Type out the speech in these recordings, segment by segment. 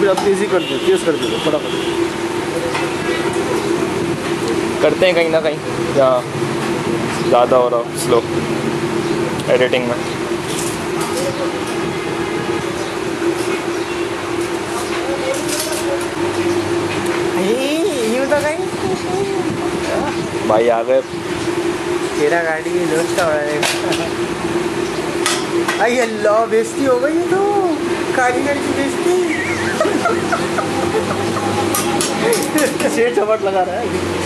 थोड़ी आप तेज़ी कर दो, तेज़ कर दो फटाफट। करते हैं कहीं ना कहीं जहाँ ज़्यादा हो रहा हो स्लो एडिटिंग में। भाई आ गए। तेरा गाड़ी की दोस्त हो रहा है। अल्लाह बेइज्जती हो गई तो कारीगर की बेइज्जती। शेर चपट लगा रहा है।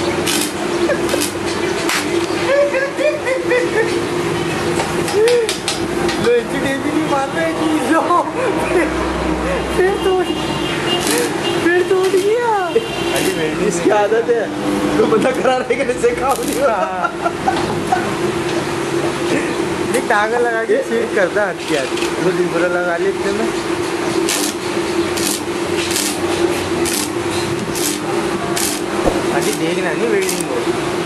लो इतनी भी मार रहे हैं कि लो फिर टूट गया। इसकी आदत है तो बंदा करा रहे कि नहीं काम नहीं हो रहा। टांगा लगा के सीट करता हथियार तो दूसरा लगा ले इतने में। अभी देखना नहीं वेल्डिंग को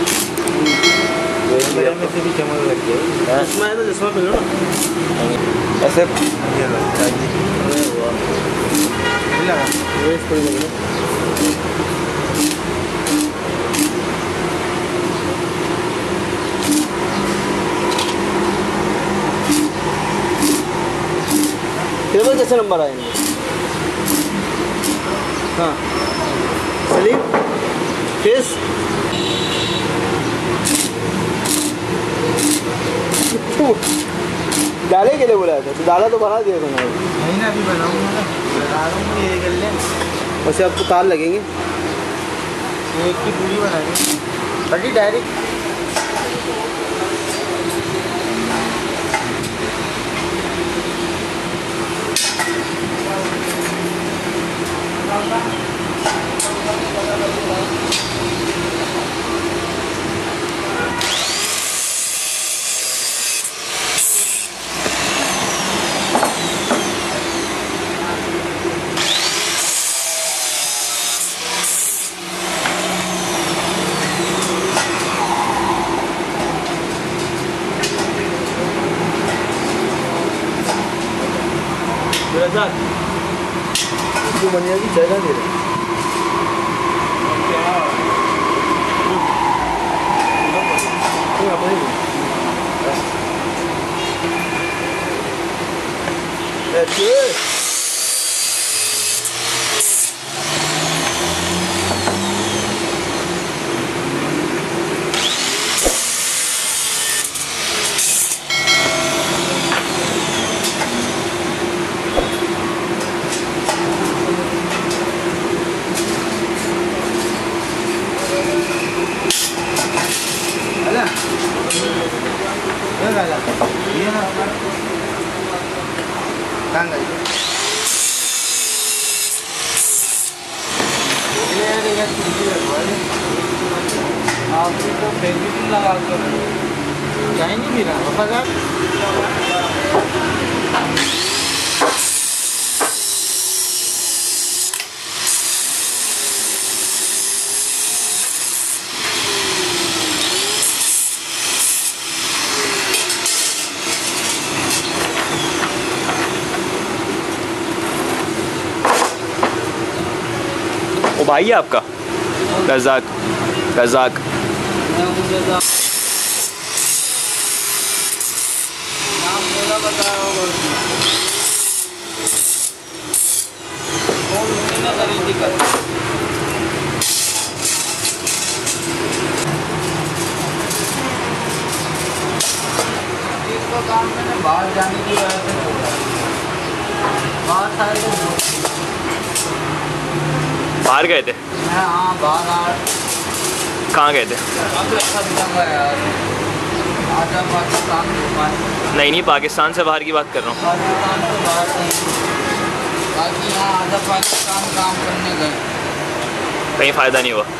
मेरे में से भी चमक लग गया। चश्मा है तो चश्मा पहनो ना ऐसे। टेबल कैसे नंबर आएंगे? हाँ सलीम फेस डाले के लिए बोला था तो डाला तो बना दिया तुमने। नहीं ना अभी बनाऊंगा ना लगा दूँगा ये कर ले। वैसे आपको तार लगेंगे एक की पूरी बनाएंगे बड़ी डायरेक्ट। जो बनिया की जगह दे रहे आपने तो फेविक्विक लगा कर कहीं नहीं गिरा पता। वो भाई है आपका रज़ाक। रज़ाक नाम मेरा बताया कौन महीना करी दिक्कत। इसको काम मैंने बाहर जाने की वजह से छोड़ा। बाहर सारे बाहर गए थे? हाँ बाहर। कहाँ गए थे? आजा पाकिस्तान। नहीं पाकिस्तान से बाहर की बात कर रहा हूँ। पाकिस्तान से बाहर नहीं बाकी यहाँ आजा पाकिस्तान काम करने गए कहीं फ़ायदा नहीं हुआ।